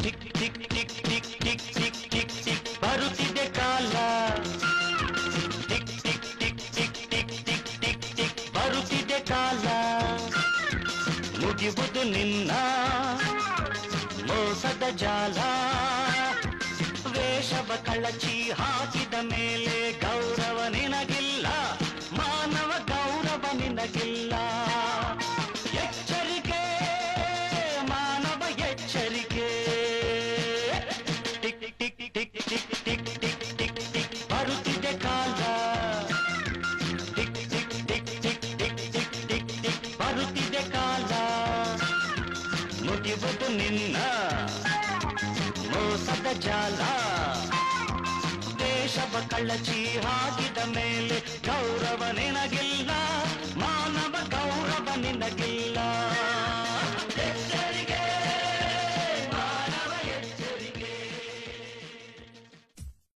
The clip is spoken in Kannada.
tick tick tick tick tick tick tick tick ಬರುತ್ತಿದೆ ಕಾಲ tick tick tick tick tick tick tick tick ಬರುತ್ತಿದೆ ಕಾಲ ಮುಗಿವುದು ನಿನ್ನ ಮೋಸದ ಜಾಲ ವೇಷವ ಕಳಚಿ ಹಾಕಿದ ಮೇಲೆ ಗೌರವ ನಿನಗಿಲ್ಲ ಮಾನವ ಗೌರವ ನಿನಗಿಲ್ಲ ಎಚ್ಚರಿಕೆ ಮಾನವ ಎಚ್ಚರಿಕೆ tick tick tick tick tick tick tick tick ಬರುತ್ತಿದೆ ಕಾಲ tick tick tick tick tick tick tick tick ಬರುತ್ತಿದೆ ಕಾಲ ಮುಗಿವುದು ನಿನ್ನ ಮೋಸದ ಜಾಲ ದೇಶವ ಕಳಚಿ ಹಾಕಿದ ಮೇಲೆ ಗೌರವ ನಿನಗಿಲ್ಲ ಮಾನವ ಗೌರವ ನಿನಗಿಲ್ಲ